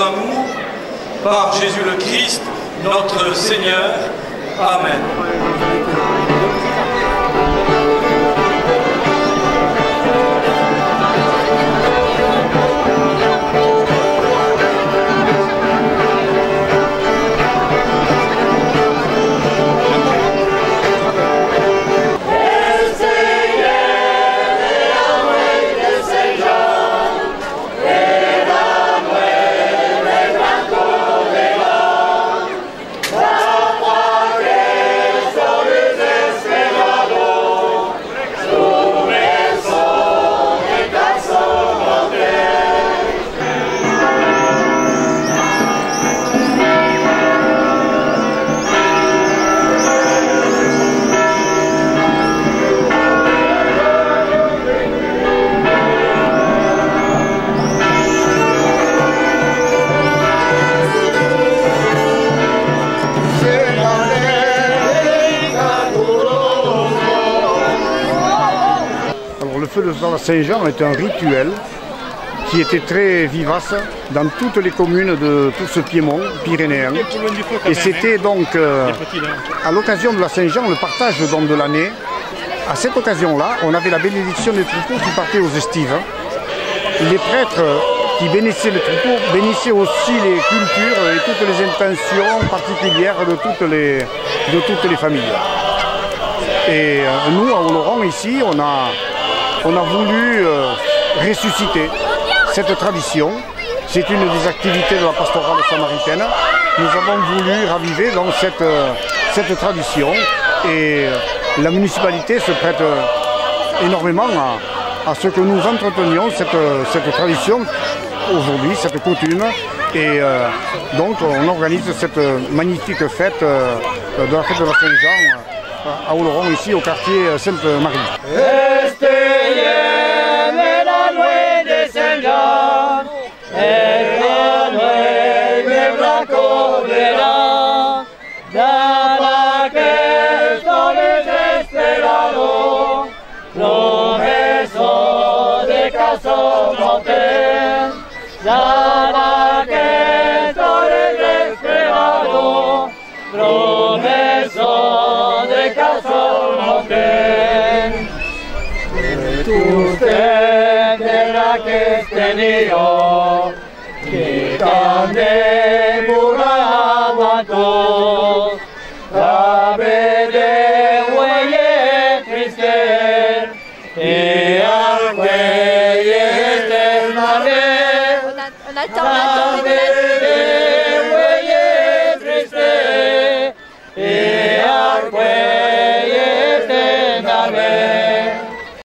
amour, par Jésus le Christ, notre Seigneur. Amen. Le feu de Saint-Jean est un rituel qui était très vivace dans toutes les communes de tout ce Piémont pyrénéen. Et c'était donc à l'occasion de la Saint-Jean, le partage de l'année. À cette occasion-là, on avait la bénédiction des troupeaux qui partaient aux estives. Les prêtres qui bénissaient les troupeaux bénissaient aussi les cultures et toutes les intentions particulières de toutes les familles. Et nous, à Oloron, ici, on a voulu ressusciter cette tradition. C'est une des activités de la pastorale samaritaine. Nous avons voulu raviver donc cette tradition et la municipalité se prête énormément à ce que nous entretenions cette tradition aujourd'hui, cette coutume. Et donc on organise cette magnifique fête de la fête de la Saint-Jean à Oloron, ici au quartier Sainte-Marie. Usted tendrá que estar yo, que cande burrabato, sabe de huelle triste, y al huelle este mare, on attend.